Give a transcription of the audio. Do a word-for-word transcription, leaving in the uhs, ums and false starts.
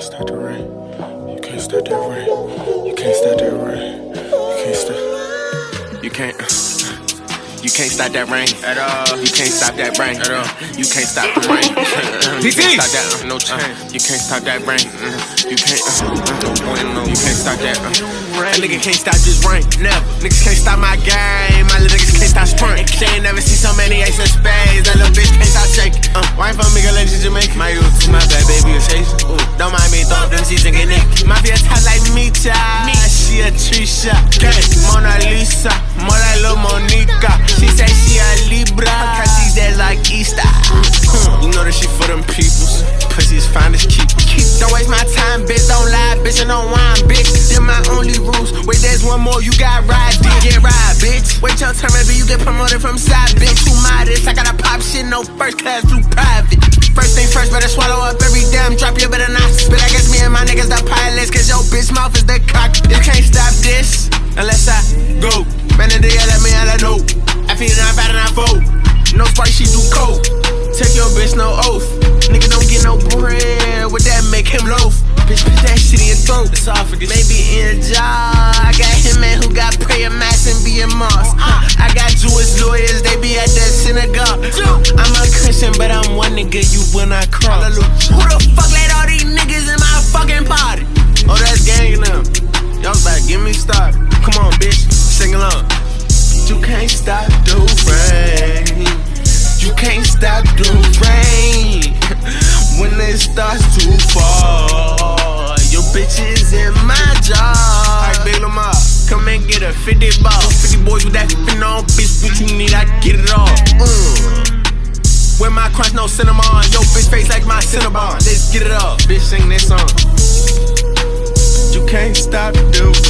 stop the rain. You can't stop that rain. You can't stop that rain. You can't stop. You can't. You can't stop that rain at all. You can't stop that rain at all. You can't stop the rain. You can't stop that. Uh, no chance. You can't stop that rain. You can't. Uh, you can't stop that. Uh, a nigga can't stop this rain. Never. Niggas can't stop my game. My little niggas can't stop sprint. They ain't never see so many ace of spades. That little bitch can't stop shaking. Uh, why ain't for me, girl, let you Jamaican? My youth, my bad baby, is Haitian. Ooh, don't mind me, throw up them seats and get naked. My bitch hot like me, child. She a Trisha. Mona Lisa. More like Lil Monica. She say she a Libra, cause she's dead like Easter. You know that she for them peoples. Pussy's fine as keep. Don't waste my time, bitch. Don't lie, bitch, and don't whine, bitch. They're my only rules. Wait, there's one more. You got ride, dick. Get ride, bitch. Wait your turn, maybe you get promoted from side, bitch. Who modest? I gotta pop shit, no first class, through private. First thing first, better swallow up every damn drop. You better not spit. I guess me and my niggas the pilots, cause your bitch mouth is the cock. You can't stop this unless I go. Man, the day let me all I know. I feel it, I'm bad and I vote. No spark, she do coke. Take your bitch, no oath. Nigga don't get no bread. With that, make him loaf. Bitch, put that shit in your throat. It's all for this. Maybe in a jar. I got him, man, who got prayer mass and be a mosque. I got Jewish lawyers, they be at that synagogue. I'm a Christian, but I'm one nigga you will not cross. Who the fuck let all these niggas in my fucking party? Oh, that's gang them. Y'all like, get me started. Come on, bitch, sing along. You can't stop the rain. You can't stop the rain. When it starts to fall, your bitch is in my jaw. Like Big Lamar, come and get a fifty ball. fifty boys with that fifty on, bitch, what you need, I get it all. Mm. With my crunch, no cinnamon. Yo, bitch face like my Cinnabon. Let's get it up, bitch, sing this song. You can't stop the